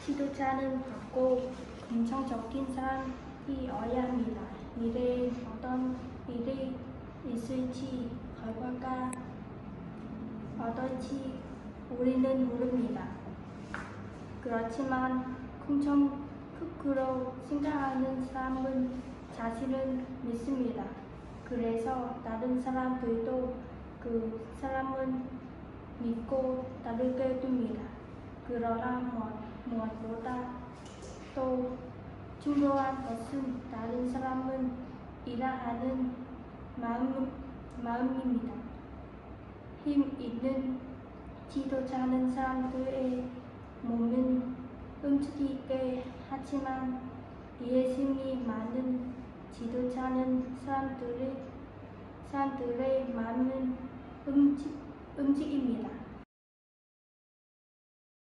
지도자는 밝고 긍정적인 사람이어야 합니다. 미래에 어떤 일이 있을지 결과가 어떨지 우리는 모릅니다. 그렇지만 긍정적으로 생각하는 사람은 자신을 믿습니다. 그래서 다른 사람들도 그 사람을 믿고 따르게 됩니다. 그러나 무엇보다 또 중요한 것은 다른 사람을 이해하는 마음입니다. 힘 있는 지도자는 사람들의 몸을 움직이게 하지만 이해심이 많은 지도자는 사람들의 마음을 움직입니다.